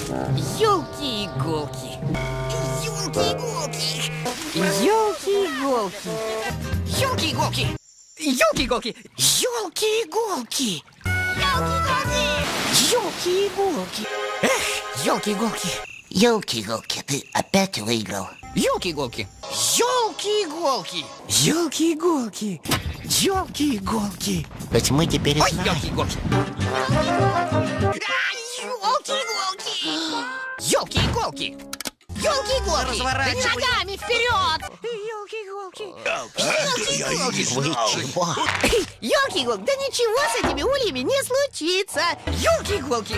Ёлки-иголки. Ёлки-иголки. Ёлки-иголки. Ёлки-иголки. Ёлки-иголки. Ёлки-иголки. Ёлки-иголки. Эх, ёлки-иголки. Ёлки-иголки, ты опять выиграл. Ёлки-иголки. Ёлки-иголки. Ёлки-иголки. Ёлки-иголки. Ведь мы теперь Ой, знаем. ёлки-иголки. Ёлки-иголки. Ёлки-иголки. Ёлки-иголки. Разворачивай. Ногами вперед. Ёлки-иголки. Вы чего? Ёлки-иголки. Да ничего с этими ульями не случится. Ёлки-иголки.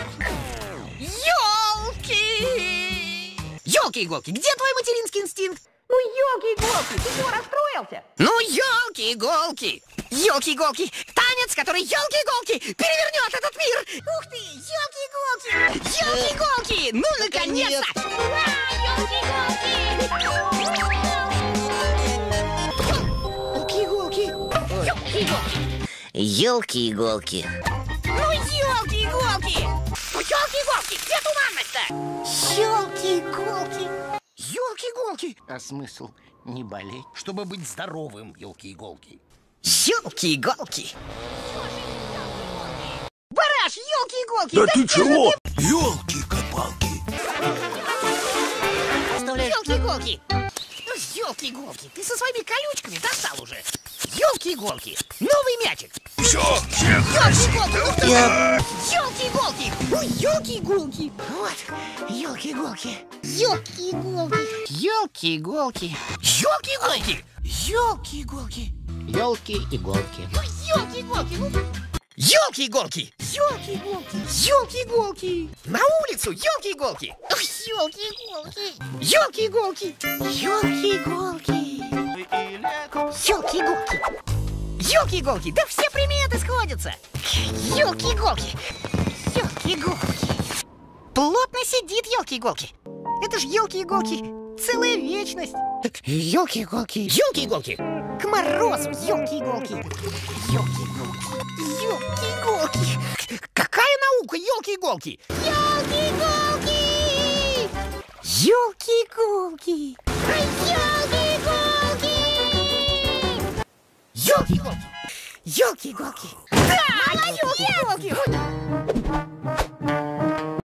Ёлки. Ёлки-иголки. Где твой материнский инстинкт? Ну, елки-иголки, ты чего расстроился? Ну, ёлки-иголки. Ёлки-иголки. Танец, который ёлки-иголки перевернет этот мир. Ух ты, ёлки-иголки. Ёлки-иголки. Ну, наконец-то. Ёлки-иголки. Ёлки-иголки. Ёлки-иголки. Ну, ёлки-иголки. Ёлки-иголки. Где туманность-то? Ёлки-иголки. Ёлки-иголки. А смысл не болеть, чтобы быть здоровым, елки-иголки? Ёлки-иголки. Бараш, ёлки-иголки. Да ты где чего? же Ёлки-копалки. Ёлки-иголки. Ну, ёлки-иголки. Ты со своими колючками достал уже. Ёлки-иголки. Новый мячик. Все, Ёлки-иголки. Ёлки-иголки. Ну, ёлки-иголки. Вот, ёлки-иголки. Ёлки-иголки. Ёлки-иголки. Ёлки-иголки. Ёлки-иголки. Ёлки-иголки. Ну, ёлки-иголки. Ну, ёлки-иголки. Ёлки-иголки. Ёлки-иголки. На улицу, ёлки-иголки. Ёлки-иголки. Ёлки-иголки. Ёлки-иголки. Ёлки-иголки. Ёлки-иголки. Да все приметы сходятся. Ёлки-иголки. Ёлки-иголки. Плотно сидит ёлки-иголки. Это ж ёлки-иголки. Целая вечность. Ёлки-иголки. Ёлки-иголки. К морозу, ёлки-иголки. Ёлки-иголки. Ёлки-иголки. Какая наука, ёлки-иголки? Ёлки-иголки. Ёлки-иголки. Ёлки-иголки. Ёлки-иголки. Да, ёлки-иголки.